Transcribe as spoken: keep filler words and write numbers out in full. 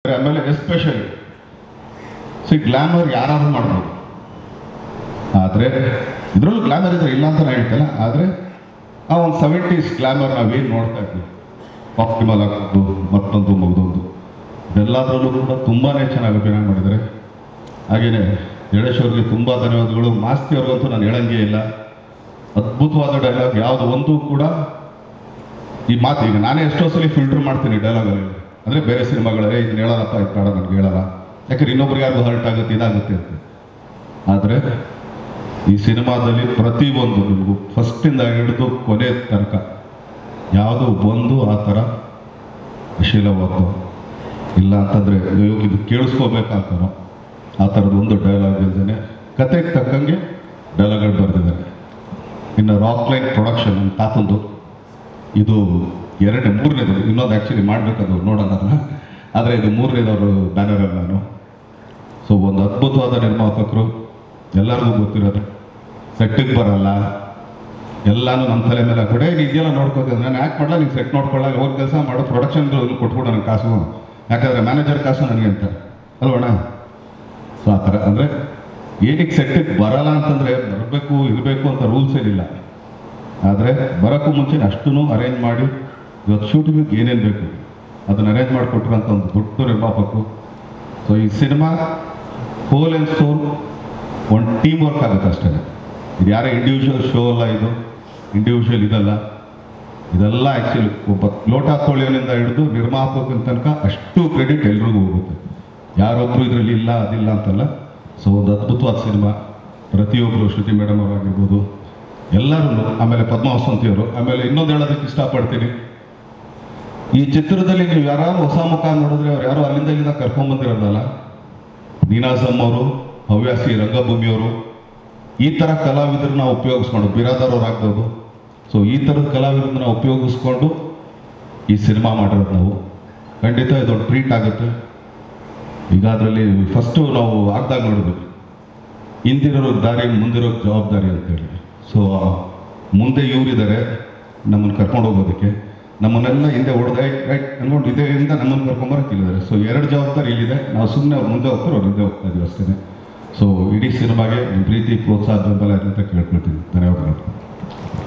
ಆಮೇಲೆ especially C glamour ಯಾರಾದ್ರೂ ಮಾಡ್ಬೋದು, ಆದರೆ ಇದರಲ್ಲೂ ಗ್ಲಾಮರ್ ಇದ್ರೆ ಇಲ್ಲ ಅಂತ ನಾನು ಹೇಳ್ತೇನೆ. ಆದರೆ ಆ ಒಂದು ಸೆವೆಂಟೀಸ್ ಗ್ಲಾಮರ್ ನಾವೇನು ನೋಡ್ತಾ ಇದ್ವಿ, ಆಪ್ಟಿಮಲ್ ಆಗೋದು ಮತ್ತೊಂದು ಮಗದೊಂದು ಇದೆಲ್ಲದರಲ್ಲೂ ಕೂಡ ತುಂಬಾ ಚೆನ್ನಾಗಿ ಅಭಿನಯ ಮಾಡಿದ್ದಾರೆ. ಹಾಗೆಯೇ ಜಡೇಶ್ವರ್ಗೆ ತುಂಬ ಧನ್ಯವಾದಗಳು. ಮಾಸ್ತಿ ಅವ್ರಿಗಂತೂ ನಾನು ಹೇಳಂಗೇ ಇಲ್ಲ, ಅದ್ಭುತವಾದ ಡೈಲಾಗ್ ಯಾವುದು ಒಂದು ಕೂಡ ಈ ಮಾತು ಈಗ ನಾನೇ ಎಷ್ಟೋ ಸಲ ಫಿಲ್ಟರ್ ಮಾಡ್ತೀನಿ ಡೈಲಾಗಲ್ಲಿ, ಅಂದರೆ ಬೇರೆ ಸಿನಿಮಾಗಳೇ ಇದನ್ನ ಹೇಳೋದಪ್ಪ ಇದು ಬೇಡ ನನಗೆ ಹೇಳಲ್ಲ, ಯಾಕಂದ್ರೆ ಇನ್ನೊಬ್ರಿಗೆ ಯಾರಿಗೂ ಹರ್ಟ್ ಆಗುತ್ತೆ ಇದಾಗುತ್ತೆ ಅಂತ. ಆದರೆ ಈ ಸಿನಿಮಾದಲ್ಲಿ ಪ್ರತಿಯೊಂದು ನಿಮಗೂ ಫಸ್ಟಿಂದ ಹಿಡಿದು ಕೊನೆ ತನಕ ಯಾವುದು ಒಂದು ಆ ಥರ ಅಶೀಲವಾದ್ದು ಇಲ್ಲ ಅಂತಂದರೆ ಇದು ಕೇಳಿಸ್ಕೋಬೇಕಂತಾನೋ ಆ ಥರದ್ದು ಒಂದು ಡೈಲಾಗ್ ಇಲ್ದೇ ಕತೆಗೆ ತಕ್ಕಂಗೆ ಡೈಲಾಗ್ಗಳು ಬರೆದಿದ್ದಾರೆ. ಇನ್ನು ರಾಕ್ ಲೈನ್ ಪ್ರೊಡಕ್ಷನ್ ನಮ್ಮ ತಾತಂದು ಇದು ಎರಡನೇ ಮೂರನೇದು, ಇನ್ನೊಂದು ಆ್ಯಕ್ಚುಲಿ ಮಾಡಬೇಕದು ನೋಡೋಣ ಅದನ್ನು, ಆದರೆ ಇದು ಮೂರನೇದವರು ಬ್ಯಾನರಲ್ಲಿ ನಾನು. ಸೊ ಒಂದು ಅದ್ಭುತವಾದ ನಿರ್ಮಾಪಕರು, ಎಲ್ಲರಿಗೂ ಗೊತ್ತಿರೋದು ಸೆಟ್ಟಿಗೆ ಬರಲ್ಲ, ಎಲ್ಲನೂ ನಮ್ಮ ತಲೆ ಮೇಲೆ ಕಡೆ ಇದೆಲ್ಲ ನೋಡ್ಕೋತಿದ್ದೆ ನಾನು ಯಾಕೆ ಮಾಡಲ್ಲ, ನೀವು ಸೆಟ್ ನೋಡ್ಕೊಳ್ಳ ಹೋಗಿ ಕೆಲಸ ಮಾಡೋ ಪ್ರೊಡಕ್ಷನ್ ಕೊಟ್ಬಿಡು ನನಗೆ ಕಾಸು, ಯಾಕಂದರೆ ಮ್ಯಾನೇಜರ್ ಕಾಸು ನನಗೆ ಅಂತ ಅಲ್ವಣ್ಣ. ಸೊ ಆ ಥರ ಅಂದರೆ ಏನಕ್ಕೆ ಸೆಟ್ಟಿಗೆ ಬರಲ್ಲ ಅಂತಂದರೆ ಬರಬೇಕು ಇರಬೇಕು ಅಂತ ರೂಲ್ಸ್ ಏನಿಲ್ಲ, ಆದರೆ ಬರೋಕ್ಕೂ ಮುಂಚೆ ಅಷ್ಟೂ ಅರೇಂಜ್ ಮಾಡಿ ಇವತ್ತು ಶೂಟಿಂಗಿಗೆ ಏನೇನು ಬೇಕು ಅದನ್ನು ಅರೇಂಜ್ ಮಾಡಿಕೊಟ್ರಂಥ ಒಂದು ದೊಡ್ಡ ನಿರ್ಮಾಪಕರು. ಸೊ ಈ ಸಿನಿಮಾ ಹೋಲ್ ಆ್ಯಂಡ್ ಸೋಲ್ ಒಂದು ಟೀಮ್ ವರ್ಕ್ ಆಗುತ್ತೆ ಅಷ್ಟೇ. ಇದು ಯಾರೇ ಇಂಡಿವಿಜುವಲ್ ಶೋ ಅಲ್ಲ, ಇದು ಇಂಡಿವಿಜುವಲ್ ಇದಲ್ಲ, ಇದೆಲ್ಲ ಆ್ಯಕ್ಚುಲಿ ಒಬ್ಬ ಲೋಟ ತೊಳೆಯೋನಿಂದ ಹಿಡಿದು ನಿರ್ಮಾಪಕನ ತನಕ ಅಷ್ಟು ಕ್ರೆಡಿಟ್ ಎಲ್ರಿಗೂ ಹೋಗುತ್ತೆ, ಯಾರೊಬ್ಬರು ಇದರಲ್ಲಿ ಇಲ್ಲ ಅದಿಲ್ಲ ಅಂತಲ್ಲ. ಸೊ ಒಂದು ಅದ್ಭುತವಾದ ಸಿನಿಮಾ, ಪ್ರತಿಯೊಬ್ಬರು ಶ್ರುತಿ ಮೇಡಮ್ ಅವರಾಗಿರ್ಬೋದು ಎಲ್ಲರೂ, ಆಮೇಲೆ ಪದ್ಮ ವಸಂತಿಯವರು. ಆಮೇಲೆ ಇನ್ನೊಂದು ಹೇಳೋದಕ್ಕೆ ಇಷ್ಟಪಡ್ತೀನಿ, ಈ ಚಿತ್ರದಲ್ಲಿ ನೀವು ಯಾರು ಹೊಸ ಮುಖ ನೋಡಿದ್ರೆ ಅವ್ರು ಯಾರೋ ಅಲ್ಲಿಂದ ಇಲ್ಲಿಂದ ಕರ್ಕೊಂಡ್ಬಂದಿರೋದಲ್ಲ, ನೀನಾಸಮ್ ಅವರು, ಹವ್ಯಾಸಿ ರಂಗಭೂಮಿಯವರು, ಈ ಥರ ಕಲಾವಿದರನ್ನ ಉಪಯೋಗಿಸ್ಕೊಂಡು ಬಿರಾದರ್ ಅವ್ರು ಆಗ್ಬೋದು. ಸೊ ಈ ಥರದ ಕಲಾವಿದರನ್ನ ಉಪಯೋಗಿಸ್ಕೊಂಡು ಈ ಸಿನಿಮಾ ಮಾಡಿರೋದು ನಾವು. ಖಂಡಿತ ಇದೊಂದು ಟ್ರೀಟ್ ಆಗುತ್ತೆ. ಈಗ ಅದರಲ್ಲಿ ಫಸ್ಟು ನಾವು ಆಗ್ದಾಗ ನೋಡಿದ್ವಿ ಹಿಂದಿರೋ ದಾರಿ ಮುಂದಿರೋ ಜವಾಬ್ದಾರಿ ಅಂತೇಳಿ. ಸೊ ಮುಂದೆ ಇವರಿದ್ದಾರೆ ನಮ್ಮನ್ನು ಕರ್ಕೊಂಡು ಹೋಗೋದಕ್ಕೆ, ನಮ್ಮನ್ನೆಲ್ಲ ಹಿಂದೆ ಹೊಡೆದ ರೈಟ್ ಅಂದ್ಕೊಂಡು ಇದೆಯಿಂದ ನಮ್ಮನ್ನು ಕರ್ಕೊಂಬರಕ್ಕಿದ್ದಾರೆ. ಸೊ ಎರಡು ಜವಾಬ್ದಾರಿ ಇಲ್ಲಿದೆ, ನಾವು ಸುಮ್ಮನೆ ಅವ್ರು ಮುಂದೆ ಹೋಗ್ತಾರೆ, ಅವ್ರು ಹಿಂದೆ ಹೋಗ್ತಾ ಇದೀವಿ ಅಷ್ಟೇ. ಸೊ ಇಡೀ ಸಿನಿಮಾಗೆ ನಿಮ್ಮ ಪ್ರೀತಿ ಪ್ರೋತ್ಸಾಹ ಬೆಂಬಲ ಅಂತ ಕೇಳ್ಕೊಳ್ತೀನಿ. ಧನ್ಯವಾದಗಳು.